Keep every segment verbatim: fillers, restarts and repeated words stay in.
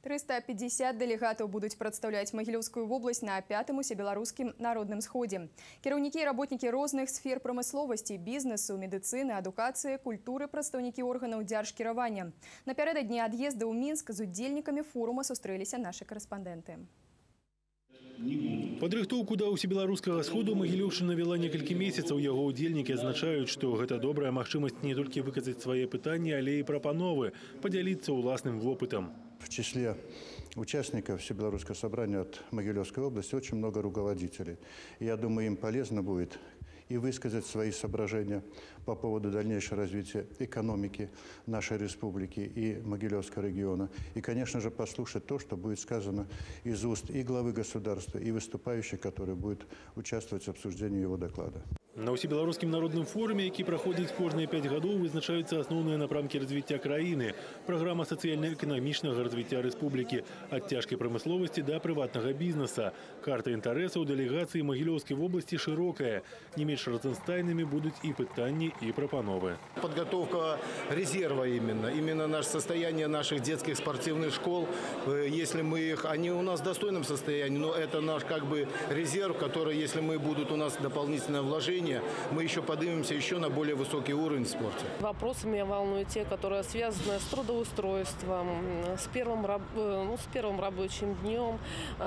триста пятьдесят делегатов будут представлять Могилевскую область на пятом усебелорусским народном сходе. Кіраўнікі и работники разных сфер промысловости, бизнесу, медицины, адукации, культуры, представники органов дзяржкіравання. Напярэдадні адъезда ў Мінск з удзельнікамі форума сустрэліся наши корреспонденты. Падрыхтоўку да усебеларускага сходу Магілёўшчына вела некалькі месяцаў. Яго удзельнікі адзначаюць, што гэта добрая магчымасць не толькі выказаць свае пытанні, але і прапановы, падзяліцца ўласным вопытам. В числе участников Всебелорусского собрания от Могилевской области очень много руководителей. Я думаю, им полезно будет и высказать свои соображения по поводу дальнейшего развития экономики нашей республики и Могилевского региона. И, конечно же, послушать то, что будет сказано из уст и главы государства, и выступающих, которые будут участвовать в обсуждении его доклада. На усебеларускім народным форуме, які праходзіць кожныя пяць гадоў, вызначаюцца асноўныя напрамкі развіцця краіны. Праграма сацыяльна-эканамічнага развіцця рэспублікі ад цяжкай прамысловасці да прыватнага бізнеса. Карта інтарэсаў дэлегацыі Могилёўскай вобласці шырокая. Не менш разнастайнымі будуць і пытанні, і прапановы. Подготовка резерва именно. Именно наше состояние наших детских спортивных школ. Если мы их, они у нас в достойном состоянии, но это наш как бы резерв, который, если мы будут у нас дополнительное вложение, мы еще поднимемся еще на более высокий уровень в спорте. Вопросы меня волнуют те, которые связаны с трудоустройством, с первым, ну, с первым рабочим днем,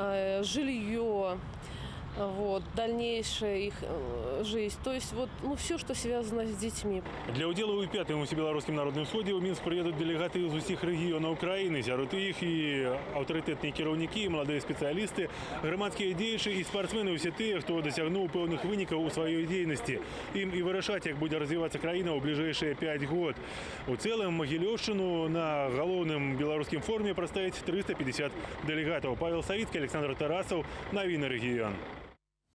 жилье, вот, дальнейшая их жизнь. То есть вот, ну, все, что связано с детьми. Для удзелу ў пятым усебеларускім народным сходзе ў Мінск прыедуць дэлегаты з усіх рэгіёнаў краіны. Сярод іх і аўтарытэтныя кіраўнікі, маладыя спецыялісты, грамадскія дзеячы і спартсмены, усе тыя, хто дасягнуў пэўных вынікаў у сваёй дзейнасці. Ім і вырашаць, як будзе развівацца краіна ў бліжэйшыя пяць год. У цэлым Магілёўшчыну на галоўным беларускім форуме прадставяць триста пятьдесят дэлегатаў. Павел Савіцкі, Александр Тарасаў, Навіны рэгіён.